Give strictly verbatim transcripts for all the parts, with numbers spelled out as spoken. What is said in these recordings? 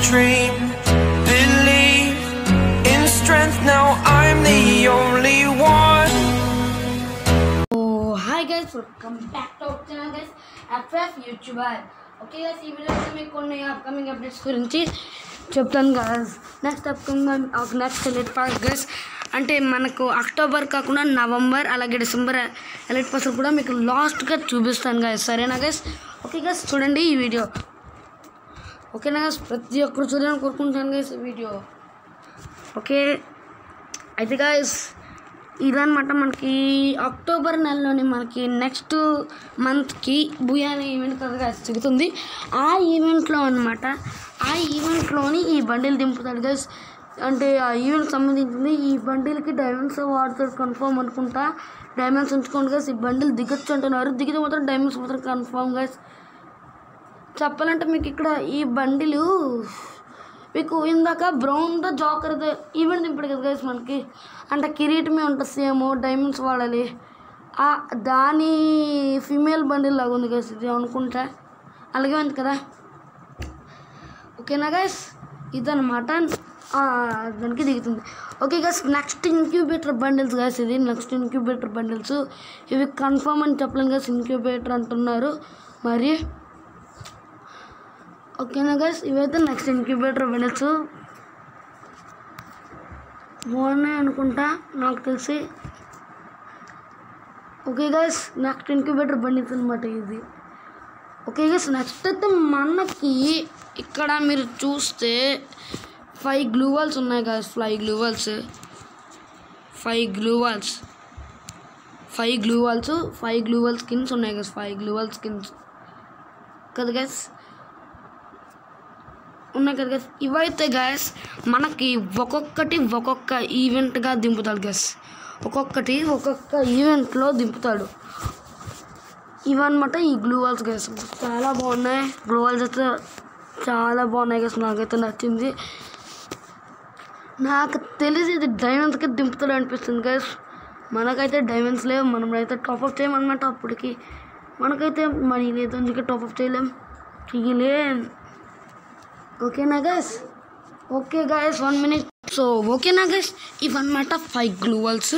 dream. Believe in strength, now I'm the only one. Oh, hi guys, welcome back to our channel guys, F F YouTuber. Okay guys, ఈ వీడియోలో మీకు కొన్ని upcoming updates గురించి చెప్తాను guys. Next upcoming next elite pass guys అంటే మనకు October కాకుండా November అలాగే డిసెంబర్ ఎలైట్ పాస్ కూడా మీకు లాస్ట్గా చూపిస్తాను గైస్, సరేనా గైస్? ఓకే గైస్, చూడండి ఈ వీడియో. ఓకేనా గైస్, ప్రతి ఒక్కరు చూడాలని కోరుకుంటాను గైస్ ఈ వీడియో. ఓకే అయితే గైస్ ఇదన్నమాట మనకి అక్టోబర్ నెలలోని మనకి నెక్స్ట్ మంత్కి బుయా అనే ఈవెంట్ కదా జరుగుతుంది. ఆ ఈవెంట్లో అనమాట ఆ ఈవెంట్లోని ఈ బండిల్ దింపుతాడు గైస్. అంటే ఆ ఈవెంట్కి సంబంధించింది. ఈ బండిల్కి డైమండ్స్ వాడుతాడు కన్ఫర్మ్ అనుకుంటా. డైమండ్స్ ఉంచుకోండి గైస్. ఈ బండిల్ దిగొచ్చు అంటున్నారు, దిగితే మాత్రం డైమండ్స్ మాత్రం కన్ఫర్మ్ గైస్. చెప్పాలంటే మీకు ఇక్కడ ఈ బండిలు మీకు ఇందాక బ్రౌన్తో జాకర్ ఈవెంట్ దింపాడు కదా గైస్ మనకి. అంటే కిరీటమే ఉంటుంది సేమ్, డైమండ్స్ వాడాలి. దాని ఫీమేల్ బండిల్ లాగా ఉంది గైస్ ఇది అనుకుంటా, అలాగే ఉంది కదా. ఓకేనా గైస్, ఇదన్నమాట దానికి దిగుతుంది. Okay guys, next incubator bundles guys. ఇది నెక్స్ట్ ఇంక్యూబేటర్ బండిల్స్ ఇవి కన్ఫర్మ్ అని చెప్పలేను గైస్, ఇంక్యూబేటర్ అంటున్నారు మరి. ఓకేనా గైస్, ఇవైతే నెక్స్ట్ ఇంక్యూబేటర్ బండిల్స్ బాగున్నాయి అనుకుంటా నాకు తెలిసి. Okay guys, next incubator bundles అనమాట ఇది. ఓకే గైస్, నెక్స్ట్ అయితే మనకి ఇక్కడ మీరు చూస్తే ఫైవ్ గ్లూవాల్స్ ఉన్నాయి guys. Five gloo walls five gloo walls five gloo walls five gloo wall skins ఉన్నాయి గైస్. ఫైవ్ గ్లూవాల్ స్కిన్స్ కదా గైస్ ఉన్నాయి కదా గైస్. ఇవైతే గైస్ మనకి ఒక్కొక్కటి ఒక్కొక్క ఈవెంట్గా దింపుతాడు గైస్. ఒక్కొక్కటి ఒక్కొక్క ఈవెంట్లో దింపుతాడు. ఇవన్నమాట ఈ గ్లూవాల్స్ గైస్. చాలా బాగున్నాయి గ్లూవాల్స్ అయితే, చాలా బాగున్నాయి గైస్. నాకైతే నచ్చింది. నాకు తెలిసి ఇది డైమండ్స్కి దింపుతాడు అనిపిస్తుంది గైస్. మనకైతే డైమండ్స్ లేవు, మనం అయితే టాప్అప్ చేయమన్నమాట. అప్పటికి మనకైతే మనీ లేదు, అందుకే టాప్అప్ చేయలేం చేయలేం ఓకేనా guys? Okay guys, one minute. So ఓకేనా గైస్, ఇవన్నమాట ఫైవ్ గ్లూవాల్స్.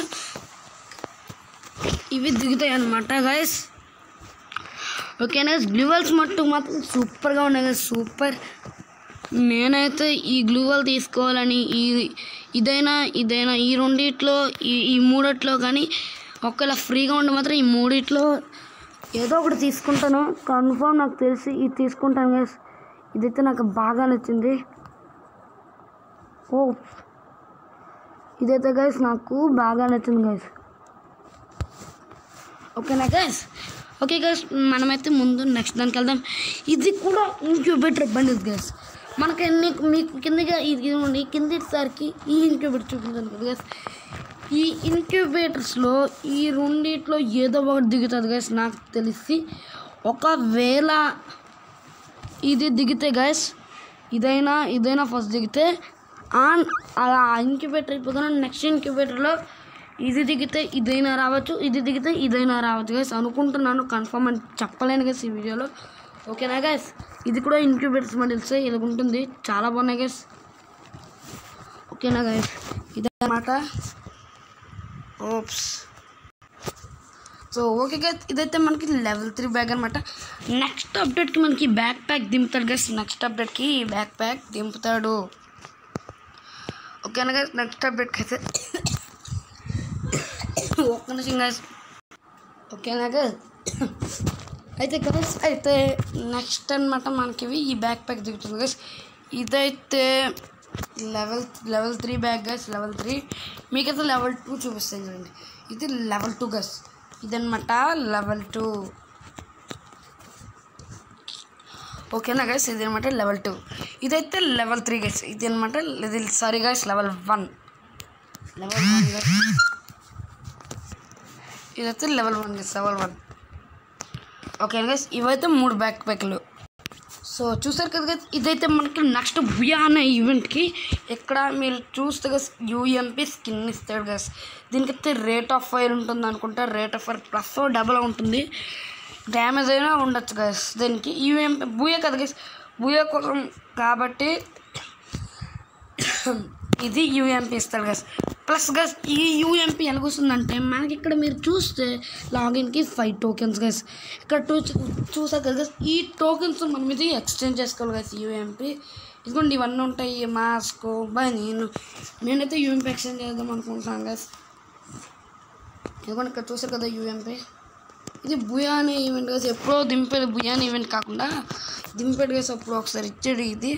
ఇవి దిగుతాయి అన్నమాట గైస్. ఓకేనా గైస్, గ్లూవాల్స్ మట్టు మాత్రం సూపర్గా ఉన్నాయి గైస్, సూపర్. నేనైతే ఈ గ్లూవాల్ తీసుకోవాలని ఈ ఇదైనా ఇదైనా ఈ రెండిట్లో ఈ ఈ మూడిట్లో కానీ ఒకవేళ ఫ్రీగా ఉండి మాత్రం ఈ మూడిట్లో ఏదో ఒకటి తీసుకుంటాను కన్ఫర్మ్. నాకు తెలిసి ఇది తీసుకుంటాను గైస్. ఇదైతే నాకు బాగా నచ్చింది. ఓ ఇదైతే గైస్ నాకు బాగా నచ్చింది గైస్. ఓకేనా గైస్? ఓకే గైస్, మనమైతే ముందు నెక్స్ట్ దానికి వెళ్దాం. ఇది కూడా ఇంక్యూబేటర్ బండిల్స్ గైస్. మనకి నీకు మీకు కిందగా ఇది ఉండి కిందసారికి ఈ ఇంక్యూబేటర్ చూపించాను కదా గైస్. ఈ ఇంక్యూబేటర్స్లో ఈ రెండిట్లో ఏదో ఒకటి దిగుతుంది గైస్ నాకు తెలిసి. ఒకవేళ ఇది దిగితే గైస్, ఇదైనా ఇదైనా ఫస్ట్ దిగితే ఆన్ అలా ఇంక్యుబేటర్ అయిపోతున్నా నెక్స్ట్ ఇంక్యుబేటర్లో ఇది దిగితే ఇదైనా రావచ్చు, ఇది దిగితే ఇదైనా రావచ్చు గైస్ అనుకుంటున్నాను. కన్ఫర్మ్ అని చెప్పలేను గైస్ ఈ వీడియోలో. ఓకేనా గైస్, ఇది కూడా ఇంక్యుబేటర్స్ బండిల్స్ ఇలా ఉంటుంది, చాలా బాగున్నాయి గైస్. ఓకేనా గైస్, ఇదన్నమాట. ఓప్స్ సో ఓకే గైస్, ఇదైతే మనకి లెవెల్ త్రీ బ్యాగ్ అనమాట. నెక్స్ట్ అప్డేట్కి మనకి బ్యాక్ ప్యాక్ దింపుతాడు గైస్. నెక్స్ట్ అప్డేట్కి బ్యాక్ ప్యాక్ దింపుతాడు. ఓకేనా గైస్, నెక్స్ట్ అప్డేట్కి అయితే ఒక్క నిమిషం గైస్. ఓకేనా గైస్, అయితే గైస్ అయితే నెక్స్ట్ అనమాట మనకి ఈ బ్యాక్ ప్యాక్ దిగుతుంది గైస్. ఇదైతే level level three bag guys. Level three మీకైతే లెవెల్ టూ చూపిస్తాను చూడండి. ఇది లెవెల్ టూ గైస్. ఇదన్నమాట లెవెల్ టూ. ఓకేనా గైస్, ఇది అనమాట లెవెల్ టూ. ఇదైతే లెవెల్ త్రీ గైస్. ఇది అనమాట ఇది sorry guys level one. Level one guys. ఇదైతే level one guys, level one. ఓకేనా గైస్, ఇవైతే మూడు బ్యాక్ ప్యాక్లు. సో చూసారు కదా గైస్, ఇదైతే మనకి నెక్స్ట్ బుయా అనే ఈవెంట్కి ఇక్కడ మీరు చూస్తే గైస్ యూఎంపీ స్కిన్ ఇస్తాడు గైస్. దీనికైతే రేట్ ఆఫ్ ఫైర్ ఉంటుంది అనుకుంటా. Rate of fire plus double ఉంటుంది, డ్యామేజ్ అయినా ఉండొచ్చు గైస్. దీనికి యూఎంపీ బుయా కదా గైస్, బుయా కోసం కాబట్టి ఇది యూఎంపీ ఇస్తాడు గైస్. ప్లస్ గైస్ ఈ యూఎంపీ ఎలాగొస్తుందంటే మనకి ఇక్కడ మీరు చూస్తే లాగిన్కి ఫైవ్ టోకెన్స్ గైస్. ఇక్కడ టూ చూసారు కదా గైస్, ఈ టోకెన్స్ మనం ఇది ఎక్స్చేంజ్ చేసుకోవాలి గైస్. యూఎంపీ ఇదిగోండి ఇవన్నీ ఉంటాయి, మాస్క్ బాయ్. నేను నేనైతే యూఎంపీ ఎక్స్చేంజ్ చేద్దాం అనుకుంటున్నాను గైస్. ఇదిగోండి ఇక్కడ చూసారు కదా యూఎంపీ. ఇది బుయానీ ఈవెంట్ గైస్, ఎప్పుడో దింపేది బుయానీ ఈవెంట్ కాకుండా దింపేది గైస్ అప్పుడు ఒకసారి ఇచ్చేది ఇది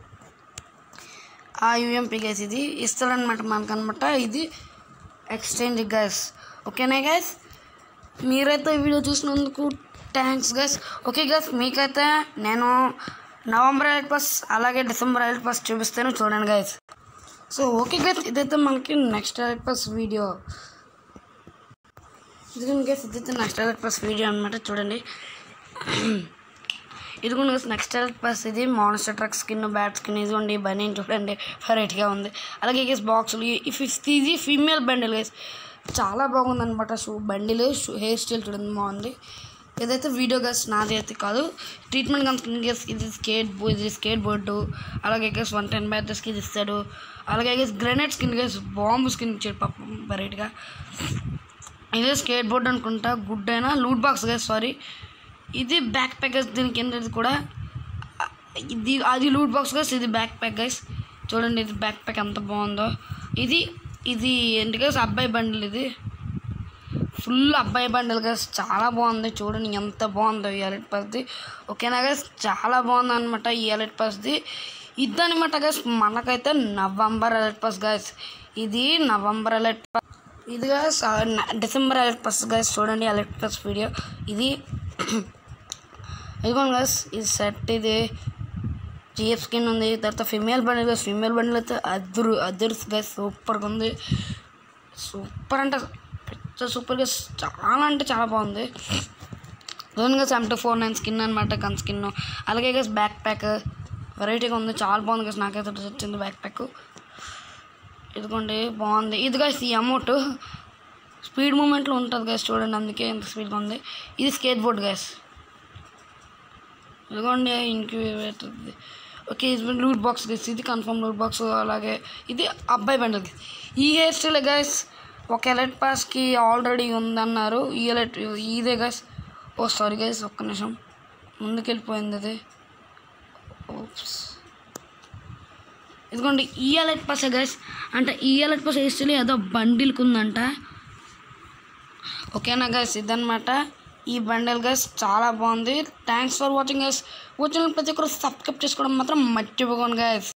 ఆ యూఎంపీ గైస్. ఇది ఇస్తాడనమాట మనకు అనమాట. ఇది ఎక్స్చేంజ్ గైస్. ఓకేనా గైస్, మీరైతే ఈ వీడియో చూసినందుకు థ్యాంక్స్ గైస్. ఓకే గైస్, మీకైతే నేను నవంబర్ ఎయిట్ పాస్ అలాగే డిసెంబర్ ఎయిట్ పాస్ చూపిస్తాను, చూడండి గైస్. సో ఓకే గైస్, ఇదైతే మనకి నెక్స్ట్ ఎయిట్ పాస్ వీడియో. ఇదిగోండి గైస్, ఇదైతే నెక్స్ట్ ఎయిట్ పాస్ వీడియో అనమాట, చూడండి. ఇదిగోండి గైస్ నెక్స్ట్ ఎయిట్ పాస్. ఇది monster truck skin, bat skin. ఇదిగోండి బనీ చూడండి వెరైటీగా ఉంది. అలాగే గైస్ బాక్సులు ఇఫ్ ఇది ఫీమేల్ బండిల్ గైస్, చాలా బాగుంది అనమాట. Shoe bundle, shoe hairstyle చూడండి బాగుంది. ఏదైతే వీడియో గైస్ నాది అయితే కాదు, ట్రీట్మెంట్ గన్ స్కిన్ గైస్. ఇది స్కేట్ బో ఇది స్కేట్ బోర్డు. అలాగే గైస్ వన్ టెన్ బ్యాటర్స్కి ఇది ఇస్తాడు. అలాగే guys grenade skin guys, bomb skin ఇచ్చాడు పాపం వెరైటీగా. ఇదే స్కేట్ బోర్డ్ అనుకుంటా, గుడ్ అయినా లూట్ బాక్స్ గైస్, సారీ. ఇది బ్యాక్ ప్యాక్ గైస్, దీని కిందది కూడా ఇది అది లూట్ బాక్స్ గైస్, ఇది బ్యాక్ ప్యాక్ గైస్. చూడండి ఇది బ్యాక్ ప్యాక్ ఎంత బాగుందో. ఇది ఇది ఏంటి గైస్, అబ్బాయి బండిల్. ఇది ఫుల్ అబ్బాయి బండిల్ గైస్, చాలా బాగుంది. చూడండి ఎంత బాగుందో ఈ ఎలైట్ పాస్ది. ఓకేనా గైస్, చాలా బాగుంది అనమాట ఈ ఎలైట్ పాస్ది. ఇది అనమాట గైస్ మనకైతే నవంబర్ ఎలైట్ పాస్ గైస్. ఇది నవంబర్ ఎలైట్ పాస్. ఇది guys December elite pass guys. చూడండి ఎలైట్ పాస్ వీడియో ఇది. ఇదిగోండి గైస్ ఇది సెట్. ఇది జిఎఫ్ స్కిన్ ఉంది. తర్వాత female bundle guys. Female bundle అయితే అద్దరు అద్దరు గైస్, సూపర్గా ఉంది. సూపర్ అంటే సూపర్గా, చాలా అంటే చాలా బాగుంది. ఇదిగోండి guys M two four nine skin అనమాట, గన్ స్కిన్. అలాగే గైస్ బ్యాక్ ప్యాక్ వెరైటీగా ఉంది, చాలా బాగుంది గైస్. నాకైతే వచ్చింది బ్యాక్ ప్యాక్. ఇదిగోండి బాగుంది. ఇది గైస్ ఈ అమౌంట్ స్పీడ్ మూమెంట్లో ఉంటుంది గైస్, చూడండి అందుకే ఎంత స్పీడ్గా ఉంది. ఇది స్కేట్ బోర్డ్ గైస్. ఇదిగోండి ఇంక్యుబేటర్. ఓకే ఇది లూట్ బాక్స్ గైస్, ఇది కన్ఫర్మ్ లూట్ బాక్స్. అలాగే ఇది అబ్బాయి బండిల్ గైస్. ఈ హెయిర్ స్టైల్ గైస్ ఒక ఎలైట్ పాస్కి ఆల్రెడీ ఉందన్నారు. ఈ ఎలైట్ ఇదే గైస్. ఓ సారీ గైస్, ఒక్క నిమిషం ముందుకెళ్ళిపోయింది అది. ఓప్స్. ఇదిగోండి ఈ ఎలైట్ పాస్ గైస్, అంటే ఈ ఎలైట్ పాస్ హెయిర్ స్టైల్ ఏదో బండిల్కి ఉందంట. ఓకేనా గైస్, ఇదన్నమాట ఈ బండిల్ గైస్, చాలా బాగుంది. Thanks for watching guys. వచ్చిన ప్రతి ఒక్కరు సబ్స్క్రైబ్ చేసుకోవడం మాత్రం మర్చిపోకండి గైస్.